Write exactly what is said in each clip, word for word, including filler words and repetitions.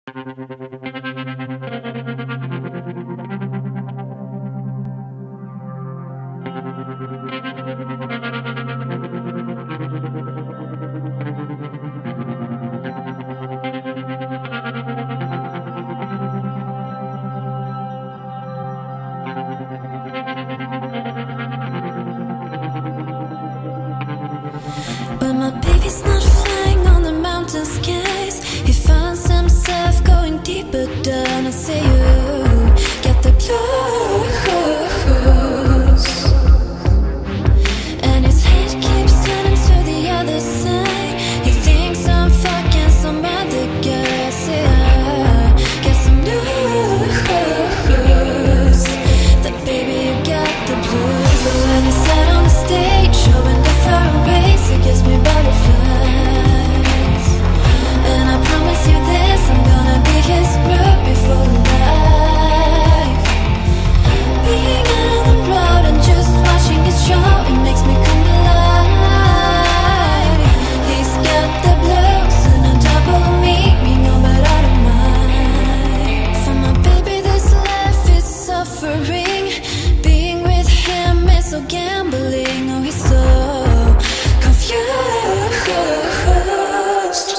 But my baby's not flying on the mountain skies. He finds himself going deeper down. I say you get the blues, and his head keeps turning to the other side. He thinks I'm fucking some other guy. I say I get some news that baby you got the blues. But when he's sat on the stage showing the far race, it gives me butterflies. And I promise you this, I'm gonna be his group before life. Being out on the road and just watching his show, it makes me come alive. He's got the blues and a double meaning, oh, but I don't mind. For my baby this life is suffering. Being with him is so gambling. Oh, he's so confused.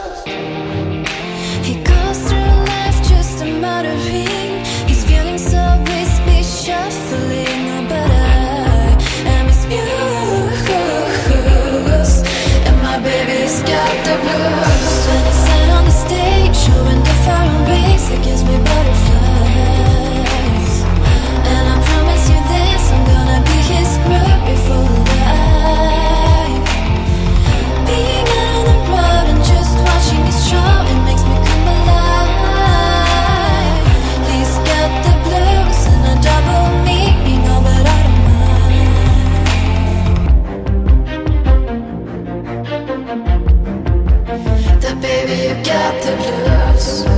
He goes through life just a muttering. He's feeling so wispy, shuffling. Oh, but I am his muse, and my baby's got the blues. When he's sat on the stage showing the foreign race, it gives me butterflies. And I promise you this, I'm gonna be his group before life. Being out on the road and just watching his show, it makes me come alive. He's got the blues and a double meaning, oh, but I don't mind. The baby you got the blues.